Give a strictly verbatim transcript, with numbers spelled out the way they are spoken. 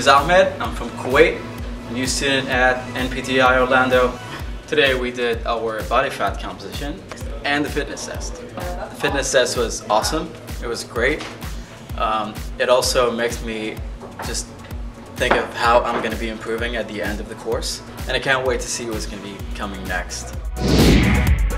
is Ahmed. I'm from Kuwait, new student at N P T I Orlando. Today we did our body fat composition and the fitness test. The fitness test was awesome. It was great. Um, it also makes me just think of how I'm going to be improving at the end of the course. And I can't wait to see what's going to be coming next.